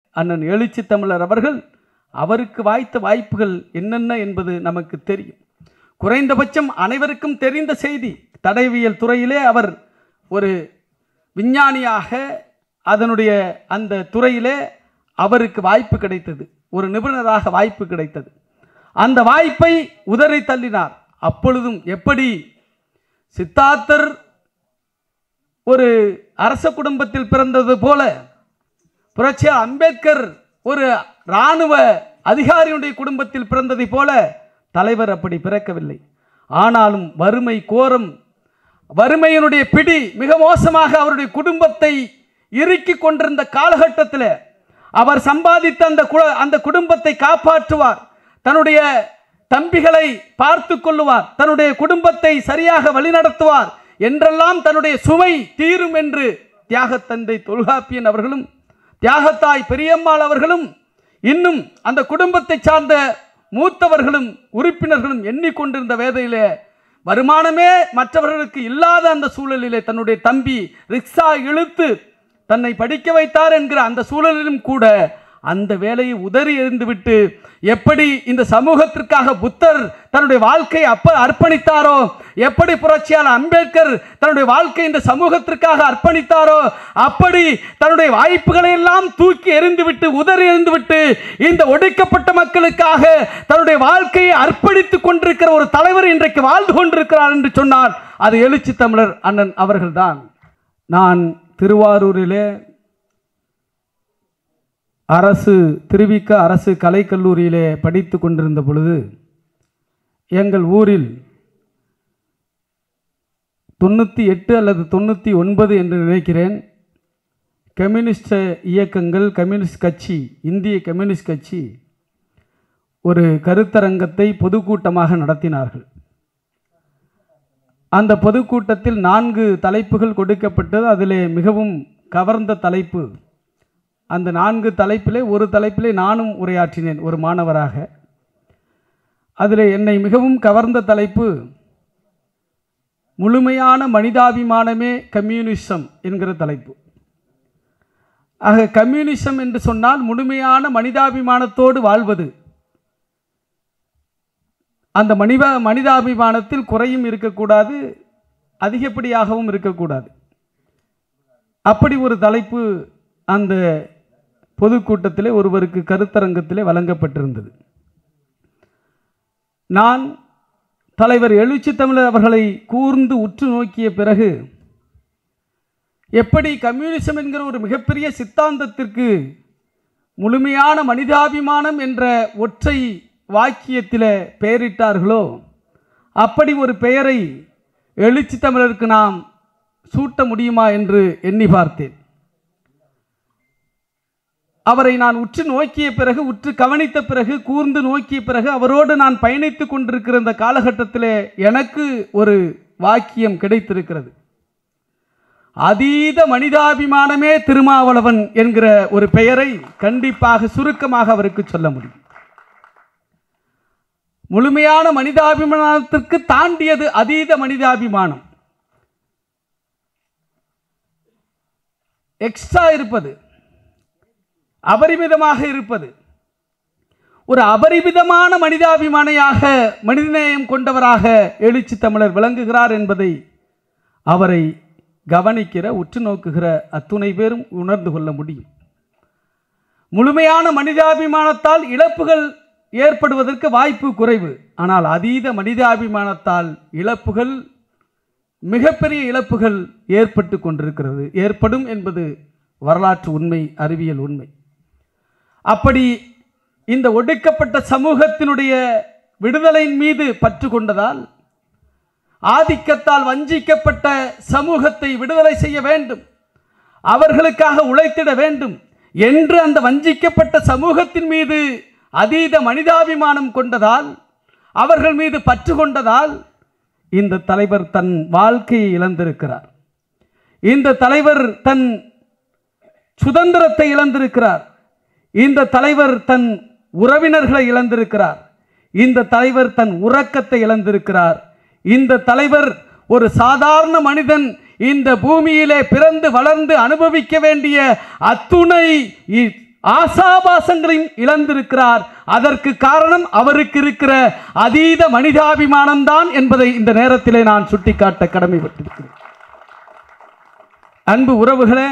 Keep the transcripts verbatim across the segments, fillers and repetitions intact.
அண்ணன் எழுச்சி தமிழர் அவர்கள் அவருக்கு வாய்த்த வாய்ப்புகள் என்னென்ன என்பது நமக்கு தெரியும். குறைந்தபட்சம் அனைவருக்கும் தெரிந்த செய்தி, தடயவியல் துறையிலே அவர் ஒரு விஞ்ஞானியாக அதனுடைய அந்த துறையிலே அவருக்கு வாய்ப்பு கிடைத்தது, ஒரு நிபுணராக வாய்ப்பு கிடைத்தது. அந்த வாய்ப்பை உதறி தள்ளினார். அப்பொழுதும் எப்படி சித்தார்த்தர் ஒரு அரச குடும்பத்தில் பிறந்தது போல புரட்சியார் அம்பேத்கர் ஒரு இராணுவ அதிகாரியுடைய குடும்பத்தில் பிறந்ததை போல தலைவர் அப்படி பிறக்கவில்லை. ஆனாலும் வறுமை கோரம், வறுமையினுடைய பிடி மிக மோசமாக அவருடைய குடும்பத்தை இறுக்கி கொண்டிருந்த காலகட்டத்தில் அவர் சம்பாதித்த அந்த அந்த குடும்பத்தை காப்பாற்றுவார், தன்னுடைய தம்பிகளை பார்த்து கொள்ளுவார், தன்னுடைய குடும்பத்தை சரியாக வழிநடத்துவார் என்றெல்லாம் தன்னுடைய சுமை தீரும் என்று தியாகத்தந்தை தொல்காப்பியன் அவர்களும் தியாகத்தாய் பெரியம்மாள் அவர்களும் இன்னும் அந்த குடும்பத்தை சார்ந்த மூத்தவர்களும் உறுப்பினர்களும் எண்ணிக்கொண்டிருந்த வேதையிலே வருமானமே மற்றவர்களுக்கு இல்லாத அந்த சூழலிலே தன்னுடைய தம்பி ரிக்ஷா இழுத்து தன்னை படிக்க வைத்தார் என்கிற அந்த சூழலிலும் கூட அந்த வேலையை உதறி எறிந்துவிட்டு எப்படி இந்த சமூகத்திற்காக புத்தர் தன்னுடைய வாழ்க்கையை அப்ப அர்ப்பணித்தாரோ, எப்படி புரட்சியாளர் அம்பேத்கர் தன்னுடைய வாழ்க்கை இந்த சமூகத்திற்காக அர்ப்பணித்தாரோ, அப்படி தன்னுடைய வாய்ப்புகளை எல்லாம் தூக்கி எறிந்துவிட்டு உதறி எறிந்துவிட்டு இந்த ஒடுக்கப்பட்ட மக்களுக்காக தன்னுடைய வாழ்க்கையை அர்ப்பணித்துக் கொண்டிருக்கிற ஒரு தலைவர் இன்றைக்கு வாழ்ந்து கொண்டிருக்கிறார் என்று சொன்னார். அது எழுச்சி தமிழர் அண்ணன் அவர்கள்தான். நான் திருவாரூரிலே அரசு திருவிக்க அரசு கலைக்கல்லூரியிலே படித்து கொண்டிருந்த பொழுது எங்கள் ஊரில் தொண்ணூற்றி எட்டு அல்லது தொண்ணூற்றி ஒன்பது என்று நினைக்கிறேன், கம்யூனிஸ்ட் இயக்கங்கள், கம்யூனிஸ்ட் கட்சி, இந்திய கம்யூனிஸ்ட் கட்சி ஒரு கருத்தரங்கத்தை பொதுக்கூட்டமாக நடத்தினார்கள். அந்த பொதுக்கூட்டத்தில் நான்கு தலைப்புகள் கொடுக்கப்பட்டது. அதிலே மிகவும் கவர்ந்த தலைப்பு, அந்த நான்கு தலைப்பிலே ஒரு தலைப்பிலே நானும் உரையாற்றினேன் ஒரு மாணவராக. அதில் என்னை மிகவும் கவர்ந்த தலைப்பு முழுமையான மனிதாபிமானமே கம்யூனிசம் என்கிற தலைப்பு. ஆக கம்யூனிசம் என்று சொன்னால் முழுமையான மனிதாபிமானத்தோடு வாழ்வது. அந்த மனித மனிதாபிமானத்தில் குறையும் இருக்கக்கூடாது, அதிகப்படியாகவும் இருக்கக்கூடாது. அப்படி ஒரு தலைப்பு அந்த பொதுக்கூட்டத்திலே ஒருவருக்கு கருத்தரங்கத்திலே வழங்கப்பட்டிருந்தது. நான் தலைவர் எழுச்சி தமிழர் அவர்களை கூர்ந்து உற்று நோக்கிய பிறகு எப்படி கம்யூனிசம் என்கிற ஒரு மிகப்பெரிய சித்தாந்தத்திற்கு முழுமையான மனிதாபிமானம் என்ற ஒற்றை வாக்கியத்தில் பெயரிட்டார்களோ, அப்படி ஒரு பெயரை எழுச்சி தமிழருக்கு நாம் சூட்ட முடியுமா என்று எண்ணி பார்த்தேன். அவரை நான் உற்று நோக்கிய பிறகு, உற்று கவனித்த பிறகு, கூர்ந்து நோக்கிய பிறகு, அவரோடு நான் பயணித்து கொண்டிருக்கிற இந்த காலகட்டத்தில் எனக்கு ஒரு வாக்கியம் கிடைத்திருக்கிறது. அதீத மனிதாபிமானமே திருமாவளவன் என்கிற ஒரு பெயரை கண்டிப்பாக சுருக்கமாக அவருக்கு சொல்ல முடியும். முழுமையான மனிதாபிமானத்திற்கு தாண்டியது அதீத மனிதாபிமானம். எக்ஸ்ட்ரா இருப்பது, அபரிமிதமாக இருப்பது. ஒரு அபரிமிதமான மனிதாபிமானியாக, மனிதநேயம் கொண்டவராக எழுச்சி தமிழர் விளங்குகிறார் என்பதை அவரை கவனிக்கிற, உற்று நோக்குகிற அத்துணை பேரும் உணர்ந்து கொள்ள முடியும். முழுமையான மனிதாபிமானத்தால் இழப்புகள் ஏற்படுவதற்கு வாய்ப்பு குறைவு. ஆனால் அதீத மனிதாபிமானத்தால் இழப்புகள், மிகப்பெரிய இழப்புகள் ஏற்பட்டு கொண்டிருக்கிறது, ஏற்படும் என்பது வரலாற்று உண்மை, அறிவியல் உண்மை. அப்படி இந்த ஒடுக்கப்பட்ட சமூகத்தினுடைய விடுதலையின் மீது பற்று கொண்டதால், ஆதிக்கத்தால் வஞ்சிக்கப்பட்ட சமூகத்தை விடுதலை செய்ய வேண்டும், அவர்களுக்காக உழைத்திட வேண்டும் என்று அந்த வஞ்சிக்கப்பட்ட சமூகத்தின் மீது அதீத மனிதாபிமானம் கொண்டதால், அவர்கள் மீது பற்று கொண்டதால் இந்த தலைவர் தன் வாழ்க்கையை இழந்திருக்கிறார். இந்த தலைவர் தன் சுதந்திரத்தை இழந்திருக்கிறார். இந்த தலைவர் தன் உறவினர்களை இழந்திருக்கிறார். இந்த தலைவர் தன் உறக்கத்தை இழந்திருக்கிறார். இந்த தலைவர் ஒரு சாதாரண மனிதன் இந்த பூமியிலே பிறந்து வளர்ந்து அனுபவிக்க வேண்டிய அத்துணை ஆசாபாசங்களையும் இழந்திருக்கிறார். அதற்கு காரணம் அவருக்கு இருக்கிற அதீத மனிதாபிமானம்தான் என்பதை இந்த நேரத்திலே நான் சுட்டிக்காட்ட கடமைப்பட்டிருக்கிறேன். அன்பு உறவுகளே,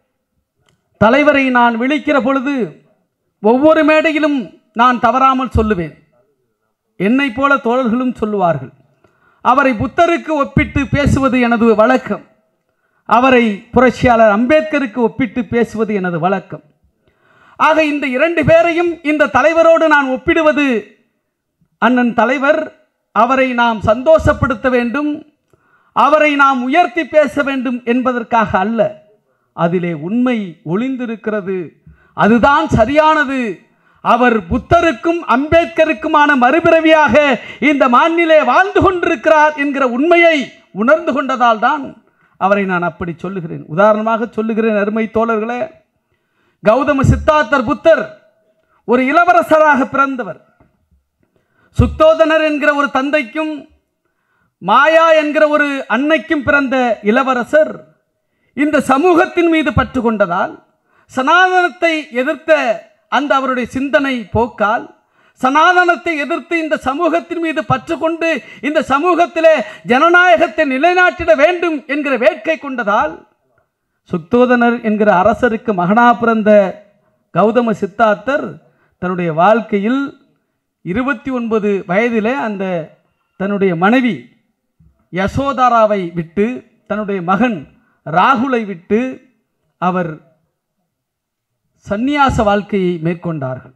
தலைவரை நான் விழிக்கிற பொழுது ஒவ்வொரு மேடையிலும் நான் தவறாமல் சொல்லுவேன். என்னை போல தோழர்களும் சொல்லுவார்கள். அவரை புத்தருக்கு ஒப்பிட்டு பேசுவது எனது வழக்கம். அவரை புரட்சியாளர் அம்பேத்கருக்கு ஒப்பிட்டு பேசுவது எனது வழக்கம். ஆக இந்த இரண்டு பேரையும் இந்த தலைவரோடு நான் ஒப்பிடுவது, அண்ணன் தலைவர் அவரை நாம் சந்தோஷப்படுத்த வேண்டும், அவரை நாம் உயர்த்தி பேச வேண்டும் என்பதற்காக அல்ல. அதிலே உண்மை ஒளிந்திருக்கிறது. அதுதான் சரியானது. அவர் புத்தருக்கும் அம்பேத்கருக்குமான மறுபிறவியாக இந்த மண்ணிலே வாழ்ந்து கொண்டிருக்கிறார் என்கிற உண்மையை உணர்ந்து கொண்டதால் தான் அவரை நான் அப்படி சொல்லுகிறேன். உதாரணமாக சொல்லுகிறேன் அருமை தோழர்களே, கௌதம சித்தார்த்தர் புத்தர் ஒரு இளவரசராக பிறந்தவர். சுத்தோதனர் என்கிற ஒரு தந்தைக்கும் மாயா என்கிற ஒரு அன்னைக்கும் பிறந்த இளவரசர் இந்த சமூகத்தின் மீது பற்று கொண்டதால், சனாதனத்தை எதிர்த்த அந்த அவருடைய சிந்தனை போக்கால், சனாதனத்தை எதிர்த்து இந்த சமூகத்தின் மீது பற்று கொண்டு இந்த சமூகத்திலே ஜனநாயகத்தை நிலைநாட்டிட வேண்டும் என்கிற வேட்கை கொண்டதால், சுத்தோதனர் என்கிற அரசருக்கு மகனா பிறந்த கௌதம சித்தார்த்தர் தன்னுடைய வாழ்க்கையில் இருபத்தி ஒன்பது வயதிலே அந்த தன்னுடைய மனைவி யசோதாராவை விட்டு, தன்னுடைய மகன் ராகுலை விட்டு அவர் சந்நியாச வாழ்க்கையை மேற்கொண்டார்கள்.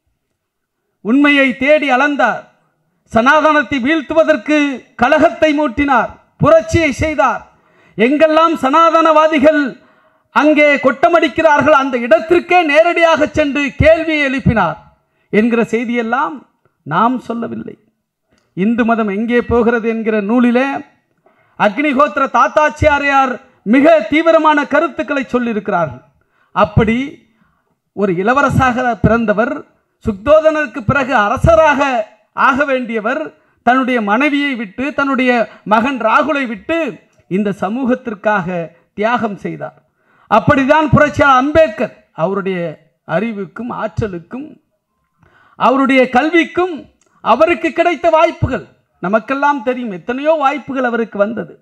உண்மையை தேடி அளந்தார். சனாதனத்தை வீழ்த்துவதற்கு கலகத்தை மூட்டினார், புரட்சியை செய்தார். எங்கெல்லாம் சனாதனவாதிகள் அங்கே கொட்டமடிக்கிறார்கள் அந்த இடத்திற்கே நேரடியாக சென்று கேள்வியை எழுப்பினார் என்கிற செய்தியெல்லாம் நாம் சொல்லவில்லை. இந்து மதம் எங்கே போகிறது என்கிற நூலிலே அக்னிஹோத்திர தாத்தாச்சாரியார் மிக தீவிரமான கருத்துக்களை சொல்லியிருக்கிறார்கள். அப்படி ஒரு இளவரசாக பிறந்தவர், சுத்தோதனருக்கு பிறகு அரசராக ஆக வேண்டியவர், தன்னுடைய மனைவியை விட்டு தன்னுடைய மகன் ராகுலை விட்டு இந்த சமூகத்திற்காக தியாகம் செய்தார். அப்படிதான் புரட்சியாளர் அம்பேத்கர் அவருடைய அறிவுக்கும் ஆற்றலுக்கும் அவருடைய கல்விக்கும் அவருக்கு கிடைத்த வாய்ப்புகள் நமக்கெல்லாம் தெரியும். எத்தனையோ வாய்ப்புகள் அவருக்கு வந்தது.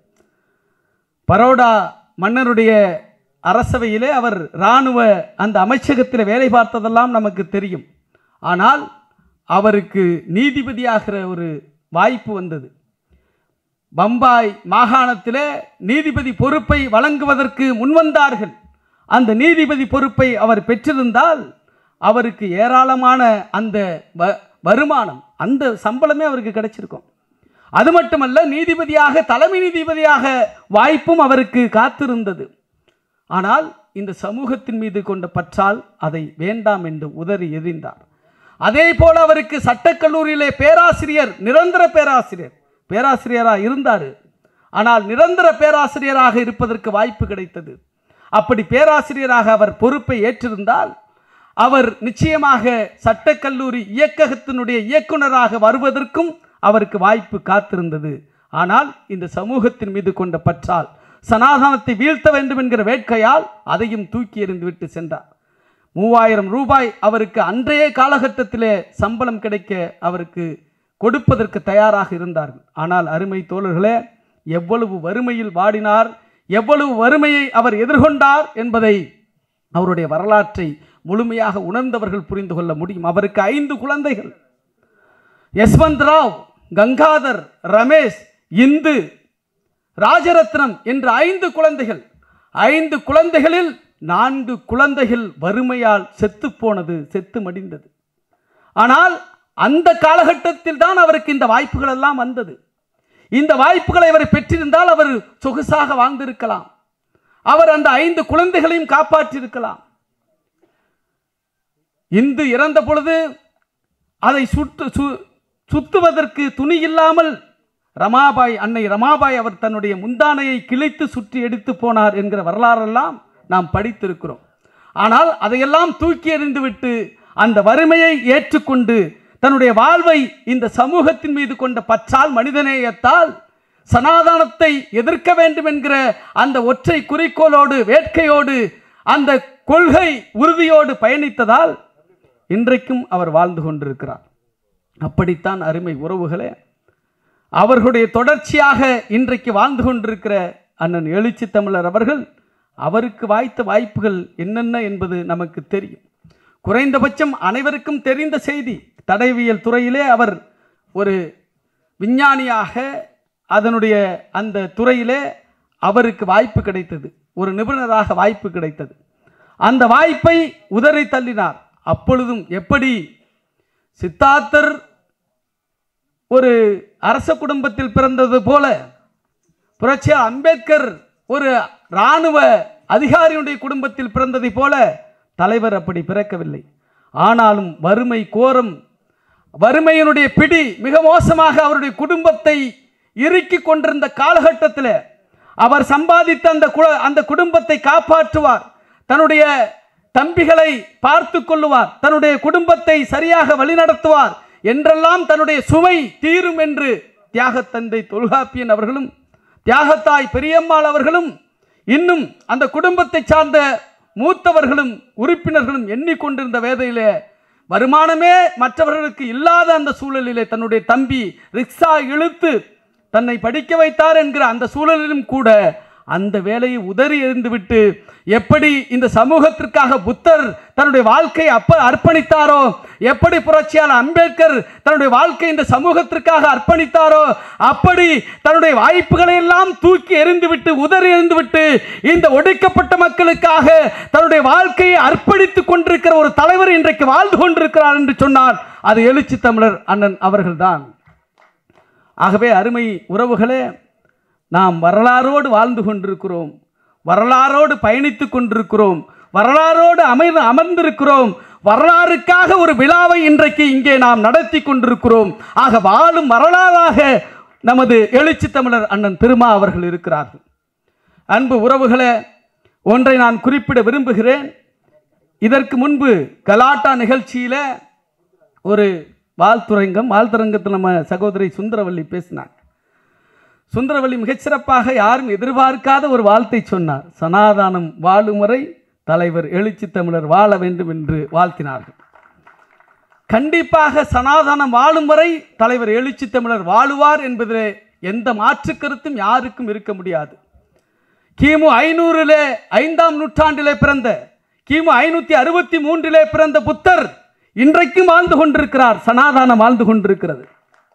பரோடா மன்னருடைய அரசவையிலே அவர் இராணுவ அந்த அமைச்சகத்தில் வேலை பார்த்ததெல்லாம் நமக்கு தெரியும். ஆனால் அவருக்கு நீதிபதியாகிற ஒரு வாய்ப்பு வந்தது. பம்பாய் மாகாணத்திலே நீதிபதி பொறுப்பை வழங்குவதற்கு முன்வந்தார்கள். அந்த நீதிபதி பொறுப்பை அவர் பெற்றிருந்தால் அவருக்கு ஏராளமான அந்த வருமானம், அந்த சம்பளமே அவருக்கு கிடைச்சிருக்கும். அது மட்டுமல்ல, நீதிபதியாக தலைமை நீதிபதியாக வாய்ப்பும் அவருக்கு காத்திருந்தது. ஆனால் இந்த சமூகத்தின் மீது கொண்ட பற்றால் அதை வேண்டாம் என்று உதறி எறிந்தார். அதே போல அவருக்கு சட்டக்கல்லூரியிலே பேராசிரியர், நிரந்தர பேராசிரியர் பேராசிரியராக இருந்தார். ஆனால் நிரந்தர பேராசிரியராக இருப்பதற்கு வாய்ப்பு கிடைத்தது. அப்படி பேராசிரியராக அவர் பொறுப்பை ஏற்றிருந்தால் அவர் நிச்சயமாக சட்டக்கல்லூரி இயக்ககத்தினுடைய இயக்குநராக வருவதற்கும் அவருக்கு வாய்ப்பு காத்திருந்தது. ஆனால் இந்த சமூகத்தின் மீது கொண்ட பற்றால், சனாதனத்தை வீழ்த்த வேண்டும் என்கிற வேட்கையால் அதையும் தூக்கி எறிந்து விட்டு சென்றார். மூவாயிரம் ரூபாய் அவருக்கு அன்றைய காலகட்டத்திலே சம்பளம் கிடைக்க அவருக்கு கொடுப்பதற்கு தயாராக இருந்தார்கள். ஆனால் அருமை தோழர்களே, எவ்வளவு வறுமையில் வாடினார், எவ்வளவு வறுமையை அவர் எதிர்கொண்டார் என்பதை அவருடைய வரலாற்றை முழுமையாக உணர்ந்தவர்கள் புரிந்து கொள்ள முடியும். அவருக்கு ஐந்து குழந்தைகள். யஸ்வந்த் ராவ், கங்காதர், ரமேஷ், இந்து, ராஜரத்னம் என்ற ஐந்து குழந்தைகள். ஐந்து குழந்தைகளில் நான்கு குழந்தைகள் வறுமையால் செத்து போனது, செத்து மடிந்தது. ஆனால் அந்த காலகட்டத்தில் தான் அவருக்கு இந்த வாய்ப்புகள் எல்லாம் வந்தது. இந்த வாய்ப்புகளை அவர் பெற்றிருந்தால் அவர் சொகுசாக வாழ்ந்திருக்கலாம். அவர் அந்த ஐந்து குழந்தைகளையும் காப்பாற்றியிருக்கலாம். இந்து இறந்த பொழுது அதை சுட்டு சுத்துவதற்கு துணி இல்லாமல் ரமாபாய், அன்னை ரமாபாய் அவர் தன்னுடைய முந்தானையை கிழித்து சுற்றி எடுத்து போனார் என்கிற வரலாறெல்லாம் நாம் படித்திருக்கிறோம். ஆனால் அதையெல்லாம் தூக்கி எறிந்துவிட்டு அந்த வறுமையை ஏற்றுக்கொண்டு தன்னுடைய வாழ்வை இந்த சமூகத்தின் மீது கொண்ட பற்றால், மனிதநேயத்தால், சனாதனத்தை எதிர்க்க வேண்டும் என்கிற அந்த ஒற்றை குறிக்கோளோடு, வேட்கையோடு, அந்த கொள்கை உறுதியோடு பயணித்ததால் இன்றைக்கும் அவர் வாழ்ந்து கொண்டிருக்கிறார். அப்படித்தான் அருமை உறவுகளே, அவர்களுடைய தொடர்ச்சியாக இன்றைக்கு வாழ்ந்து கொண்டிருக்கிற அண்ணன் எழுச்சி தமிழர் அவர்கள், அவருக்கு வாய்த்த வாய்ப்புகள் என்னென்ன என்பது நமக்கு தெரியும். குறைந்தபட்சம் அனைவருக்கும் தெரிந்த செய்தி, தடயவியல் துறையிலே அவர் ஒரு விஞ்ஞானியாக அதனுடைய அந்த துறையிலே அவருக்கு வாய்ப்பு கிடைத்தது, ஒரு நிபுணராக வாய்ப்பு கிடைத்தது. அந்த வாய்ப்பை உதறி தள்ளினார். அப்பொழுதும் எப்படி சித்தார்த்தர் ஒரு அரச குடும்பத்தில் பிறந்தது போல, புரட்சியாளர் அம்பேத்கர் ஒரு இராணுவ அதிகாரியுடைய குடும்பத்தில் பிறந்ததை போல தலைவர் அப்படி பிறக்கவில்லை. ஆனாலும் வறுமை கோரம், வறுமையினுடைய பிடி மிக மோசமாக அவருடைய குடும்பத்தை இறுக்கி கொண்டிருந்த காலகட்டத்தில் அவர் சம்பாதித்த அந்த அந்த குடும்பத்தை காப்பாற்றுவார், தன்னுடைய தம்பிகளை பார்த்து கொள்ளுவார், தன்னுடைய குடும்பத்தை சரியாக வழிநடத்துவார் என்றெல்லாம் தன்னுடைய சுமை தீரும் என்று தியாகத்தந்தை தொல்காப்பியன் அவர்களும் தியாகத்தாய் பெரியம்மாள் அவர்களும் இன்னும் அந்த குடும்பத்தை சார்ந்த மூத்தவர்களும் உறுப்பினர்களும் எண்ணிக்கொண்டிருந்த வேதையிலே, வருமானமே மற்றவர்களுக்கு இல்லாத அந்த சூழலிலே தன்னுடைய தம்பி ரிக்ஷா இழுத்து தன்னை படிக்க வைத்தார் என்கிற அந்த சூழலிலும் கூட அந்த வேலையை உதறி எறிந்துவிட்டு, எப்படி இந்த சமூகத்திற்காக புத்தர் தன்னுடைய வாழ்க்கையை அப்ப அர்ப்பணித்தாரோ, எப்படி புரட்சியாளர் அம்பேத்கர் தன்னுடைய வாழ்க்கை இந்த சமூகத்திற்காக அர்ப்பணித்தாரோ, அப்படி தன்னுடைய வாய்ப்புகளை எல்லாம் தூக்கி எறிந்துவிட்டு உதறி எறிந்துவிட்டு இந்த ஒடுக்கப்பட்ட மக்களுக்காக தன்னுடைய வாழ்க்கையை அர்ப்பணித்துக் கொண்டிருக்கிற ஒரு தலைவர் இன்றைக்கு வாழ்ந்து கொண்டிருக்கிறார் என்று சொன்னார். அது எழுச்சி தமிழர் அண்ணன் அவர்கள்தான். ஆகவே அருமை உறவுகளே, நாம் வரலாறோடு வாழ்ந்து கொண்டிருக்கிறோம், வரலாறோடு பயணித்துக் கொண்டிருக்கிறோம், வரலாறோடு அமர்ந்து அமர்ந்திருக்கிறோம். வரலாறுக்காக ஒரு விழாவை இன்றைக்கு இங்கே நாம் நடத்தி கொண்டிருக்கிறோம். ஆக வாழும் வரலாறாக நமது எழுச்சி தமிழர் அண்ணன் திருமா அவர்கள் இருக்கிறார்கள். அன்பு உறவுகளே, ஒன்றை நான் குறிப்பிட விரும்புகிறேன். இதற்கு முன்பு கலாட்டா நிகழ்ச்சியில் ஒரு வாழ்த்துரங்கம் வாழ்த்துரங்கத்தில் நம்ம சகோதரி சுந்தரவல்லி பேசினாங்க. சுந்தரவல்லி மிகச்சிறப்பாக யாரும் எதிர்பார்க்காத ஒரு வாழ்த்தை சொன்னார். சனாதானம் வாழும் வரை தலைவர் எழுச்சி தமிழர் வாழ வேண்டும் என்று வாழ்த்தினார்கள். கண்டிப்பாக சனாதானம் வாழும் வரை தலைவர் எழுச்சி தமிழர் வாழுவார் என்பதிலே எந்த மாற்று கருத்தும் யாருக்கும் இருக்க முடியாது. கிமு ஐநூறிலே ஐந்தாம் நூற்றாண்டிலே பிறந்த, கிமு ஐநூற்றி அறுபத்தி மூன்றிலே பிறந்த புத்தர் இன்றைக்கும் வாழ்ந்து கொண்டிருக்கிறார், சனாதானம் வாழ்ந்து கொண்டிருக்கிறது.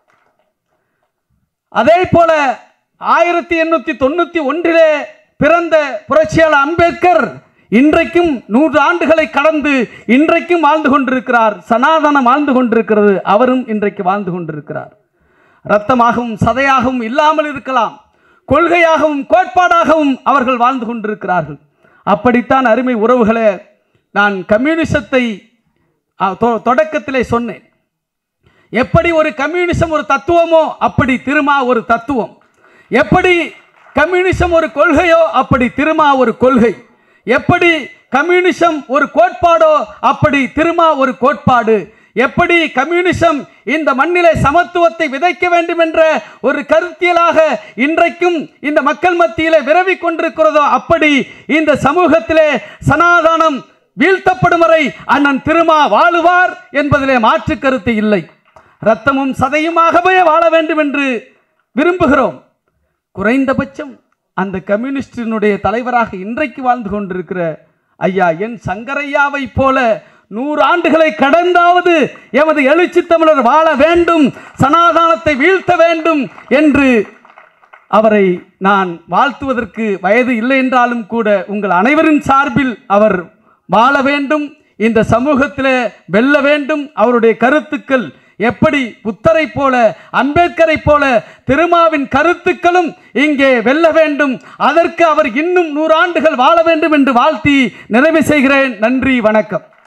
அதே போல ஆயிரத்தி எண்ணூற்றி தொண்ணூற்றி ஒன்றிலே பிறந்த புரட்சியாளர் அம்பேத்கர் இன்றைக்கும் நூறு ஆண்டுகளை கடந்து இன்றைக்கும் வாழ்ந்து கொண்டிருக்கிறார், சனாதனம் வாழ்ந்து கொண்டிருக்கிறது, அவரும் இன்றைக்கு வாழ்ந்து கொண்டிருக்கிறார். இரத்தமாகவும் சதையாகவும் இல்லாமல் இருக்கலாம், கொள்கையாகவும் கோட்பாடாகவும் அவர்கள் வாழ்ந்து கொண்டிருக்கிறார்கள். அப்படித்தான் அருமை உறவுகளே, நான் கம்யூனிசத்தை தொடக்கத்திலே சொன்னேன். எப்படி ஒரு கம்யூனிசம் ஒரு தத்துவமோ அப்படி திருமா ஒரு தத்துவம், எப்படி கம்யூனிசம் ஒரு கொள்கையோ அப்படி திருமா ஒரு கொள்கை, எப்படி கம்யூனிசம் ஒரு கோட்பாடோ அப்படி திருமா ஒரு கோட்பாடு, எப்படி கம்யூனிசம் இந்த மண்ணிலே சமத்துவத்தை விதைக்க வேண்டும் என்ற ஒரு கருத்தியலாக இன்றைக்கும் இந்த மக்கள் மத்தியிலே விரவி கொண்டிருக்கிறதோ அப்படி இந்த சமூகத்திலே சனாதானம் வீழ்த்தப்படும் வரை அண்ணன் திருமா வாழுவார் என்பதிலே மாற்று கருத்து இல்லை. இரத்தமும் சதையுமாகவே வாழ வேண்டும் என்று விரும்புகிறோம். குறைந்தபட்சம் அந்த கம்யூனிஸ்டினுடைய தலைவராக இன்றைக்கு வாழ்ந்து கொண்டிருக்கிற ஐயா என் சங்கரையாவை போல நூறு ஆண்டுகளை கடந்தாவது எமது எழுச்சி தமிழர் வாழ வேண்டும், சனாதானத்தை வீழ்த்த வேண்டும் என்று அவரை நான் வாழ்த்துவதற்கு வயது இல்லை என்றாலும் கூட உங்கள் அனைவரின் சார்பில் அவர் வாழ வேண்டும், இந்த சமூகத்தில் வெல்ல வேண்டும். அவருடைய கருத்துக்கள் எப்படி புத்தரை போல அம்பேத்கரை போல திருமாவின் கருத்துக்களும் இங்கே வெல்ல வேண்டும், அதற்கு அவர் இன்னும் நூறாண்டுகள் வாழ வேண்டும் என்று வாழ்த்தி நிறைவு செய்கிறேன். நன்றி, வணக்கம்.